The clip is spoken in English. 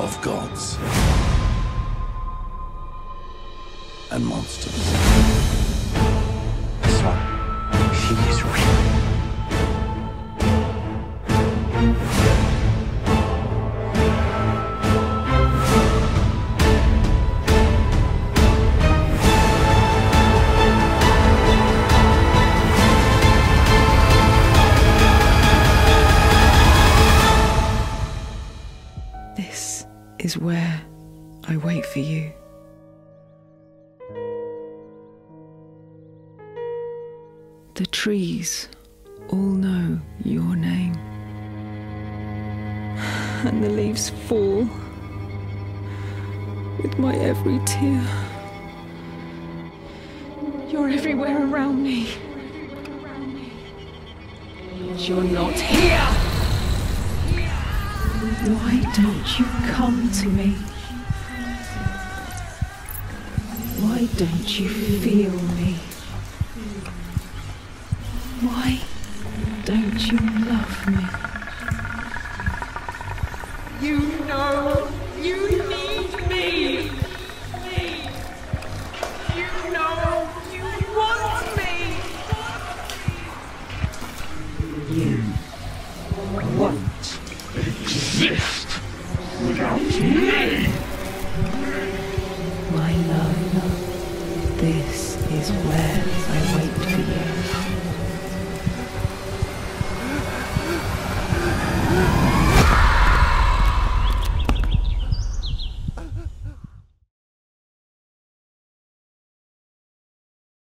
of gods and monsters. So, she is real. This is where I wait for you. The trees all know your name, and the leaves fall with my every tear. You're everywhere around me, but you're not here. Why don't you come to me? Why don't you feel me? Why don't you love me? You know you need me. You know you want me. You won't exist without me! My love, this is where I wait for you.